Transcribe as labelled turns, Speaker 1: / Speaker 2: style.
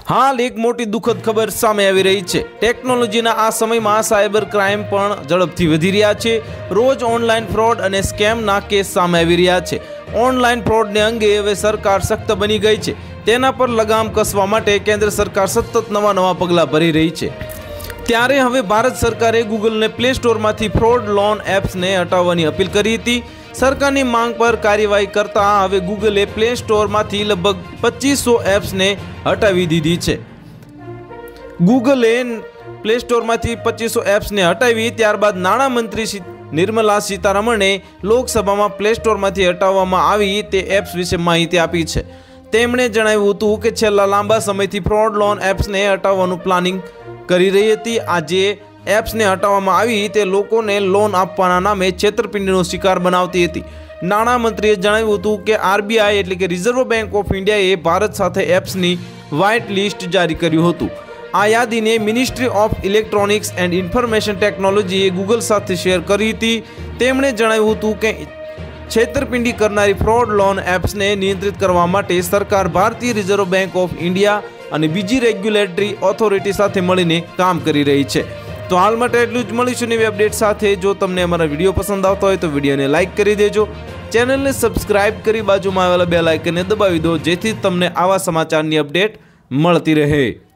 Speaker 1: हाल एक मोटी दुखद खबर सामे आवी रही है। टेक्नोलॉजीना आ समयमां साइबर क्राइम पण झड़पथी वधी रह्या छे। रोज ऑनलाइन फ्रॉड अने स्केमना केस सामे आवी रह्या छे। ऑनलाइन फ्रॉडने अंगे हवे सरकार सख्त बनी गई छे। तेना पर लगाम कसवा माटे केंद्र सरकार सतत नवा नवा पगला भरी रही छे। त्यारे हवे भारत सरकारे गूगल ने प्ले स्टोर मांथी फ्रॉड लोन एप्स ने हटाववानी अपील करी हती। सरकारनी मांग पर कार्यवाही करता हवे गूगले प्ले स्टोर मांथी लगभग 2500 एप्स ने हटावी दीधी छे। गूगले प्ले स्टोर मांथी 2500 एप्स ने हटावी त्यारबाद नाणां मंत्री निर्मला सीतारमणे लोकसभामां प्ले स्टोर मांथी हटाववामां आवी ते एप्स विશે माहिती आपी छे। તેમણે જણાવ્યું હતું કે છેલ્લા લાંબા સમયથી ફ્રોડ લોન એપ્સને હટાવવાનું પ્લાનિંગ કરી રહી હતી। આજે એપ્સને હટાવવામાં આવી તે લોકોને લોન આપવાના નામે છેતરપિંડીનો શિકાર બનાવતી હતી। નાણામંત્રીએ જણાવ્યું હતું કે આરબીઆઈ એટલે કે રિઝર્વ બેંક ઓફ ઇન્ડિયાએ ભારત સાથે એપ્સની વ્હાઇટ લિસ્ટ જારી કર્યું હતું। આ યાદીને ministry of electronics and information ટેકનોલોજીએ ગૂગલ સાથે શેર કરી હતી। તેમણે જણાવ્યું હતું કે छेतरपिंडी करनारी फ्रॉड लोन एप्स ने नियंत्रित करवा माटे सरकार भारतीय रिजर्व बैंक ऑफ इंडिया और बीजी रेग्युलेटरी ऑथोरिटी साथे मळीने काम करी रही है। तो हाल माटे एटलुं ज। मळीशुं नवी अपडेट साथे। जो तमने अमारा विडियो पसंद आवतो होय तो विडियोने लाइक करी देजो। चेनल ने सब्सक्राइब करी बाजुमां आवेला बेल आइकनने दबावी दो जेथी तमने आवा समाचारनी अपडेट मळती रहे।